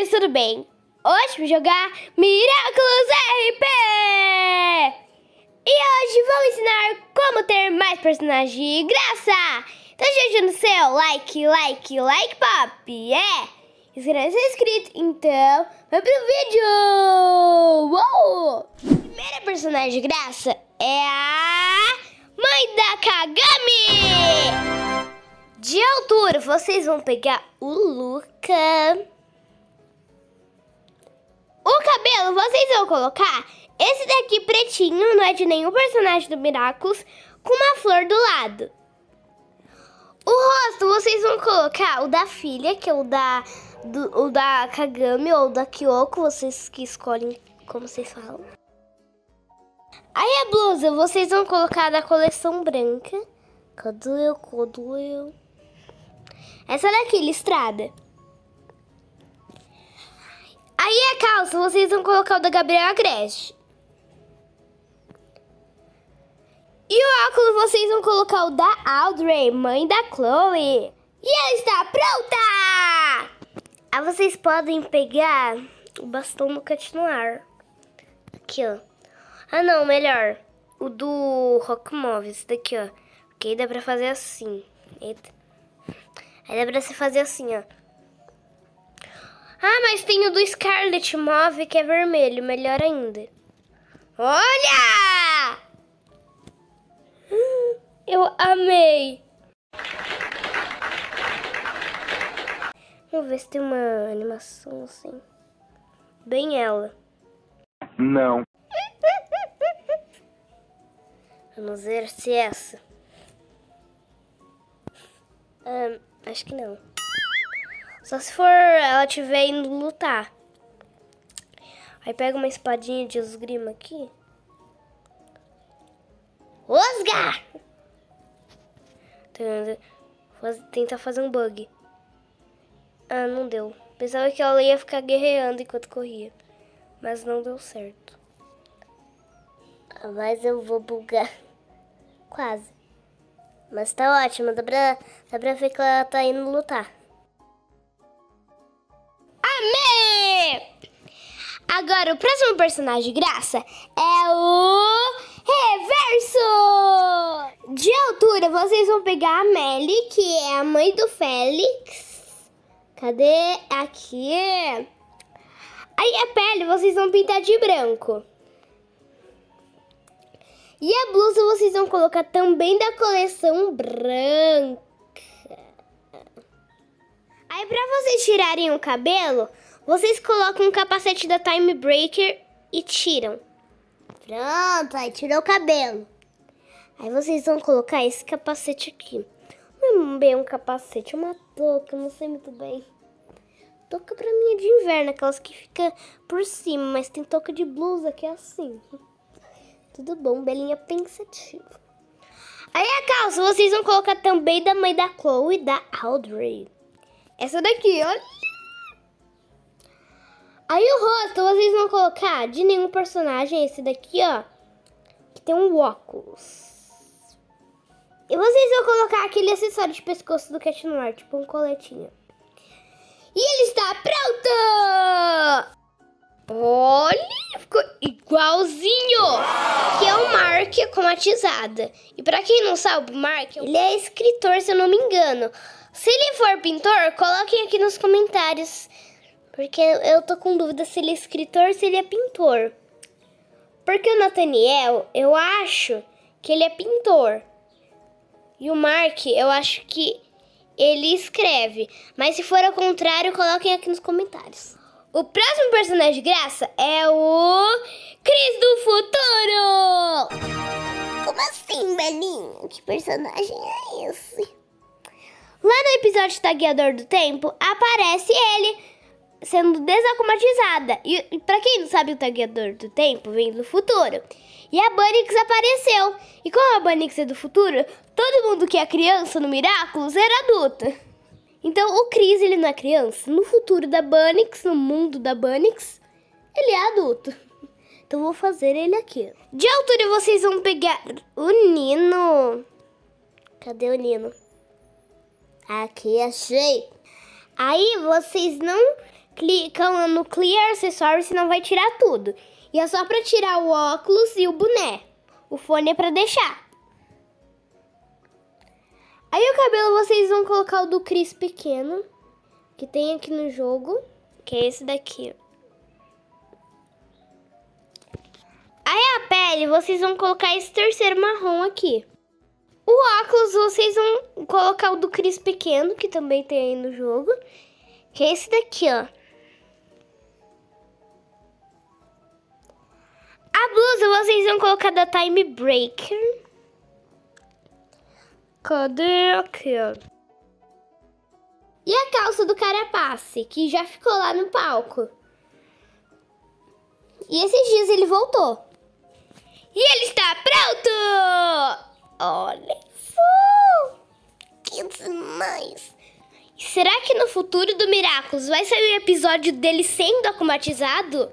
crianças, tudo bem? Hoje vou jogar Miraculous RP! E hoje vou ensinar como ter mais personagens de graça! Então deixa no seu like pop! Se você não é inscrito, então vai pro vídeo! Uou! A primeira personagem de graça é a Mãe da Kagami! De altura, vocês vão pegar o Luca. O cabelo, vocês vão colocar esse daqui pretinho, não é de nenhum personagem do Miraculous, com uma flor do lado. O rosto, vocês vão colocar o da filha, que é o da Kagami ou da Kyoko, vocês que escolhem como vocês falam. Aí a blusa, vocês vão colocar da coleção branca. Cadê eu? Essa daqui, listrada. Aí a calça, vocês vão colocar o da Gabriela Agreste. E o óculos, vocês vão colocar o da Audrey, mãe da Chloe. E ela está pronta! Aí vocês podem pegar o bastão do continuar. Aqui, ó. Ah, não, melhor. O do Rock Move, esse daqui, ó. Porque aí dá pra fazer assim. Eita. Aí dá pra você fazer assim, ó. Ah, mas tem o do Scarlet Move, que é vermelho. Melhor ainda. Olha! Eu amei. Vamos ver se tem uma animação assim. Bem ela. Não. Vamos ver se é essa. Acho que não. Só se for ela estiver indo lutar. Aí pega uma espadinha de esgrima aqui. Osga! Tentar fazer um bug. Ah, não deu. Pensava que ela ia ficar guerreando enquanto corria. Mas não deu certo. Mas eu vou bugar. Quase. Mas tá ótimo. Dá pra ver que ela tá indo lutar. Amém! Agora, o próximo personagem de graça é o Reverso! De altura, vocês vão pegar a Melly, que é a mãe do Félix. Cadê? Aqui. Aí a pele, vocês vão pintar de branco. E a blusa, vocês vão colocar também da coleção branca. Aí, pra vocês tirarem o cabelo, vocês colocam um capacete da Time Breaker e tiram. Pronto, aí tirou o cabelo. Aí vocês vão colocar esse capacete aqui. Não é bem um capacete, é uma touca, não sei muito bem. Touca pra mim é de inverno, aquelas que ficam por cima, mas tem touca de blusa que é assim. Tudo bom, belinha pensativa. Aí a calça, vocês vão colocar também da mãe da Chloe e da Audrey. Essa daqui, olha. Aí o rosto, vocês vão colocar de nenhum personagem, esse daqui, ó. Que tem um óculos. E vocês vão colocar aquele acessório de pescoço do Cat Noir, tipo um coletinho. E ele está pronto! Olha, ficou igualzinho! Que é o Mark cromatizada. E pra quem não sabe, o Mark, ele é escritor, se eu não me engano. Se ele for pintor, coloquem aqui nos comentários. Porque eu tô com dúvida se ele é escritor ou se ele é pintor. Porque o Nathaniel, eu acho que ele é pintor. E o Mark, eu acho que ele escreve. Mas se for ao contrário, coloquem aqui nos comentários. O próximo personagem de graça é o Chris do Futuro! Como assim, Belinho? Que personagem é esse? Lá no episódio Tagueador do Tempo, aparece ele sendo desacomatizada. E pra quem não sabe, o Tagueador do Tempo vem do futuro. E a Bunnix apareceu. E como a Bunnix é do futuro, todo mundo que é criança no Miraculous era adulta. Então o Chris, ele não é criança. No futuro da Bunnix, no mundo da Bunnix, ele é adulto. Então vou fazer ele aqui. De altura vocês vão pegar o Nino. Cadê o Nino? Aqui, achei. Aí vocês não Clica no Clear Acessório, senão vai tirar tudo. E é só pra tirar o óculos e o boné. O fone é pra deixar. Aí o cabelo vocês vão colocar o do Chris pequeno, que tem aqui no jogo, que é esse daqui. Aí a pele vocês vão colocar esse terceiro marrom aqui. O óculos vocês vão colocar o do Chris pequeno, que também tem aí no jogo, que é esse daqui, ó. A blusa vocês vão colocar da Time Breaker. Cadê aqui, ó? E a calça do Carapace, que já ficou lá no palco. E esses dias ele voltou. E ele está pronto! Olha só! Que demais! Será que no futuro do Miraculous vai sair um episódio dele sendo akumatizado?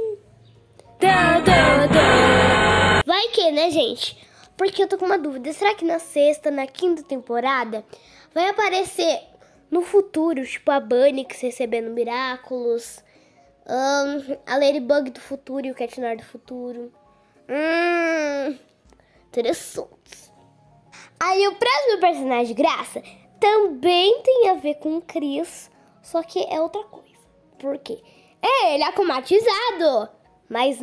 Vai que, né, gente? Porque eu tô com uma dúvida. Será que na sexta, na quinta temporada, vai aparecer no futuro, tipo a Bunnyx recebendo Miraculous, a Ladybug do futuro e o Cat Noir do futuro? Interessante. Aí o próximo personagem graça também tem a ver com o Chris, só que é outra coisa. Por quê? É ele akumatizado, mas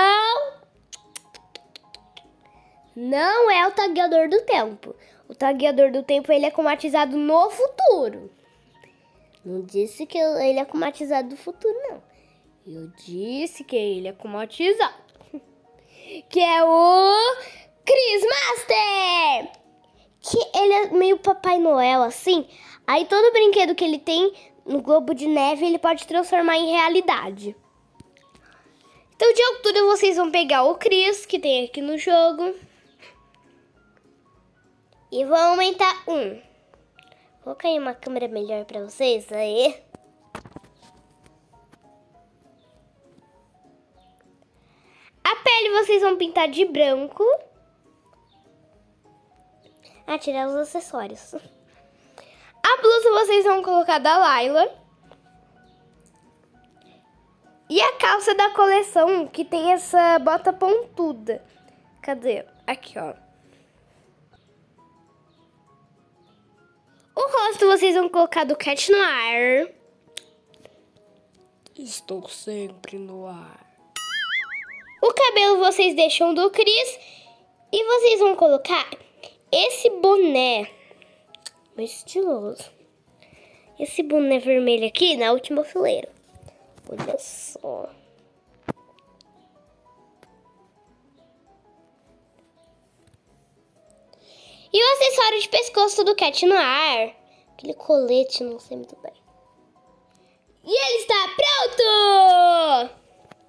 não é o Tagueador do Tempo. O Tagueador do Tempo ele é akumatizado no futuro. Não disse que ele é akumatizado do futuro, não. Eu disse que ele é akumatizado. Que é o Chris Master! Que ele é meio Papai Noel, assim. Aí todo brinquedo que ele tem no globo de neve, ele pode transformar em realidade. Então de altura vocês vão pegar o Chris, que tem aqui no jogo. E vou aumentar um. Vou colocar uma câmera melhor pra vocês. Aí. A pele vocês vão pintar de branco. Tirar os acessórios. A blusa vocês vão colocar da Layla. E a calça da coleção, que tem essa bota pontuda. Cadê? Aqui, ó. O rosto vocês vão colocar do Cat Noir. Estou sempre no ar. O cabelo vocês deixam do Chris. E vocês vão colocar esse boné. Muito estiloso. Esse boné vermelho aqui na última fileira. Olha só. E o acessório de pescoço do Cat Noir. Aquele colete, não sei muito bem. E ele está pronto!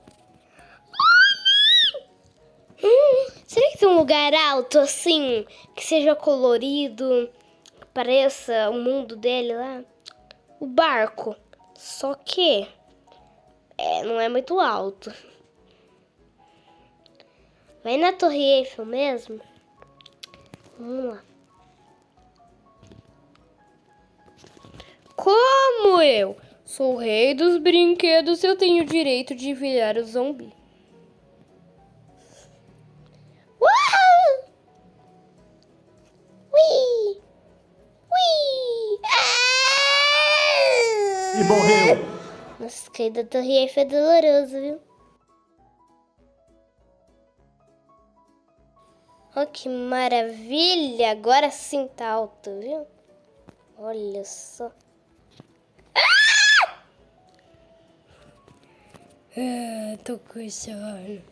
Será que tem um lugar alto assim, que seja colorido, que pareça o mundo dele lá? O barco. Só que não é muito alto. Vai na Torre Eiffel mesmo. Vamos lá. Como eu sou o rei dos brinquedos, eu tenho o direito de virar o zumbi. Uau! Ui! Ui! E morreu. Nossa, cair da Torre Eiffel é doloroso, viu? Olha que maravilha! Agora sim tá alto, viu? Olha só. Tô com sono.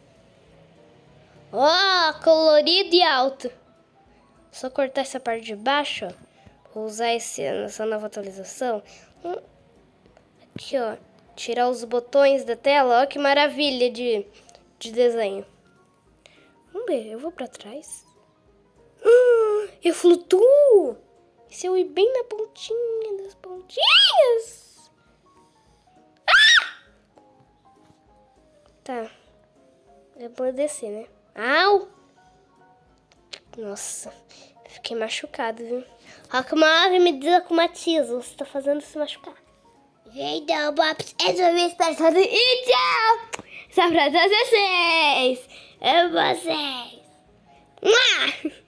Ó, colorido e alto. Só cortar essa parte de baixo, ó. Vou usar essa nova atualização. Aqui, ó. Tirar os botões da tela. Ó, que maravilha de desenho. Vamos ver, eu vou pra trás. Eu flutuo! E se eu ir bem na pontinha das pontinhas? Tá. Eu vou descer, né? Au! Nossa, fiquei machucado, viu? Olha que uma ave me desacumatiza. Você tá fazendo se machucar. Então, Pops, esse foi o Espero e tchau! Só pra todos vocês! É vocês! Mua!